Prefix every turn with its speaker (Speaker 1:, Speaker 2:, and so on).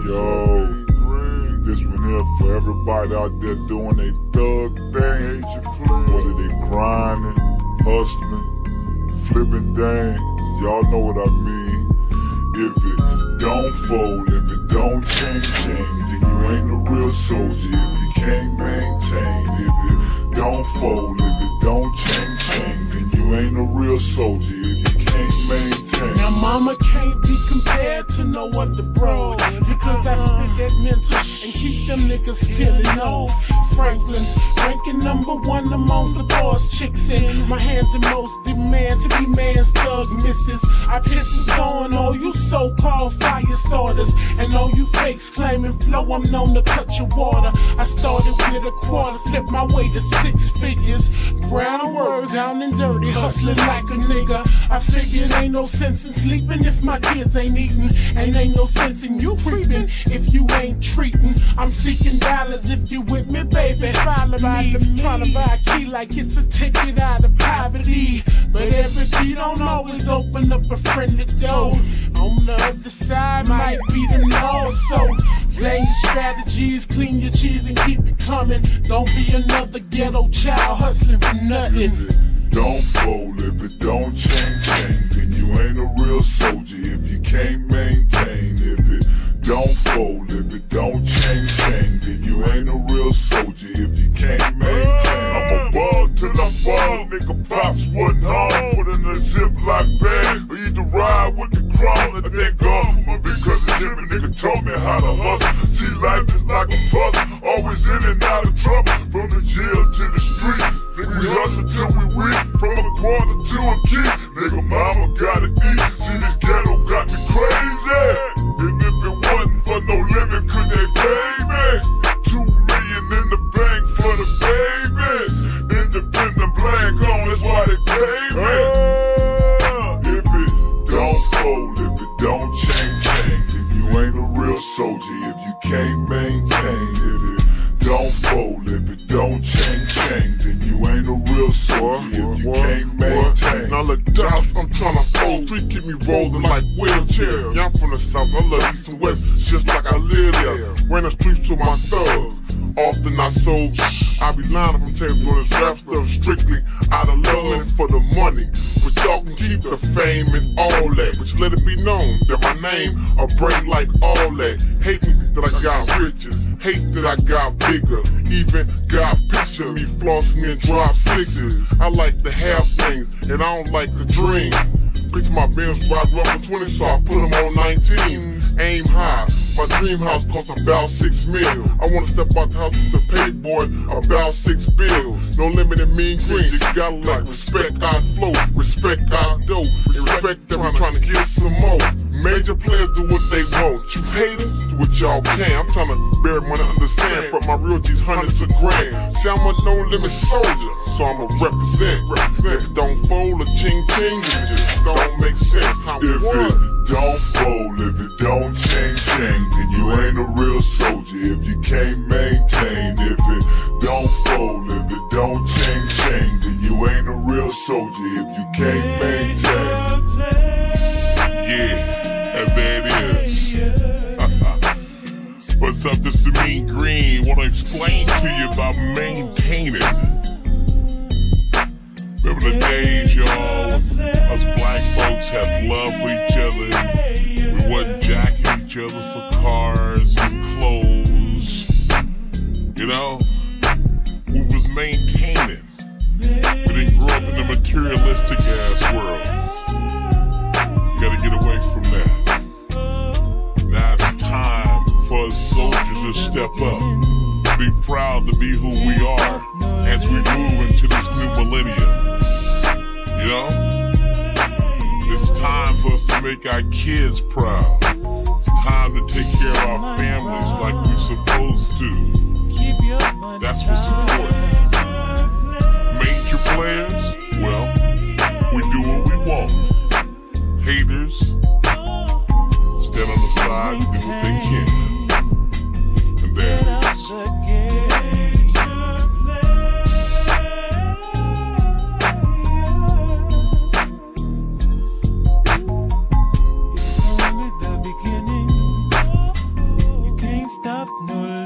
Speaker 1: Yo, this one here for everybody out there doing they thug thing. Whether they grinding, hustling, flipping things, y'all know what I mean. If it don't fold, if it don't change, then you ain't a real soldier. If you can't maintain, if it don't fold, if it don't change, then you ain't a real soldier. If you can't maintain.
Speaker 2: Now mama can't be compared to no other bro, because I spit that mental and keep them niggas peeling off. Franklin's ranking #1 among the boss chicks, and my hands in most demand to be man's thugs, missus. I pistols on all you so-called fire starters, and all you fakes claiming flow, I'm known to cut your water. I started with a quarter, flipped my way to 6 figures. Brown word, down and dirty, hustling like a nigga. I figured ain't no sense in sleeping if my kids ain't eating, and ain't no sense in you creeping if you ain't treating. I'm seeking dollars if you with me, baby. Follow me, trying to buy a key like it's a ticket out of poverty. But every key don't always open up a friendly door. On the other side might be the no. So play your strategies, clean your cheese and keep it coming. Don't be another ghetto child hustling for nothing.
Speaker 1: Don't fold, if it don't change, then you ain't a real soldier. If you can't maintain, if it don't fold, if it don't change, then you ain't a real soldier. If you can't maintain, I'm a ball till I fall, nigga. Pops wasn't home, put in a Ziploc bag, or either ride with the crown and thank God for my big cousin Jimmy. Nigga told me how to hustle. See, life is like a puzzle, always in and out of trouble, from the jail to the street. Nigga, we hustle till we weak, from a quarter to a key. Nigga, mama gotta eat. See, this ghetto got me crazy. And if it wasn't for no limit, could they pay me? 2 million in the bank for the babies. Independent blank on, that's why they pay me. If it don't fold, if it don't change, then you ain't a real soldier. If you can't maintain, if it don't fold, if it don't change, then you ain't a real soldier. If you can't maintain.
Speaker 3: Now look, Dallas, I'm tryna fold. Streets keep me rolling like wheelchair. Yeah, I'm from the south, I love east and west, just like I live there. Ran the streets to my thugs. Often I sold. I be lying if I'm telling you this rap stuff strictly out of love and for the money. But y'all can keep the fame and all that, but you let it be known that my name a break like all that. Hate me that I got riches, hate that I got bigger, even got picture me flossing and drop 6s. I like to have things and I don't like to dream. Bitch, my Benz ride rough for 20, so I put them on 19. Aim high, my dream house costs about 6 mil. I wanna step out the house with the pay boy, about 6 bills. No limit in mean green, you gotta like respect our flow, respect our dough, respect that I'm trying to get some more. Major players do what they want, you haters do what y'all can. I'm trying to bury money under sand, from my real G's hundreds of grand. See, I'm a no-limit soldier, so I'ma represent. If it don't fold or ching, it just don't make sense.
Speaker 1: If it don't fold, if it don't change, then you ain't a real soldier. If you can't maintain, if it don't fold, if it don't change, then you ain't a real soldier. If you can't maintain.
Speaker 3: Yeah, and there it is. What's up, this is Mean Green. Wanna explain to you about maintaining. Remember the days, y'all, us black folks had love for each other. We wasn't jacking each other for cars and clothes. You know, we was maintaining. We didn't grow up in a materialistic ass world. You gotta get away from that. Now it's time for us soldiers to step up. Be proud to be who we are as we move into this new millennium. You know? It's time for us to make our kids proud. It's time to take care of our families like we're supposed to. That's what's important. Major players, well, we do what we want. Haters stand on the side and do what they can. And there it is.
Speaker 4: tetap nol.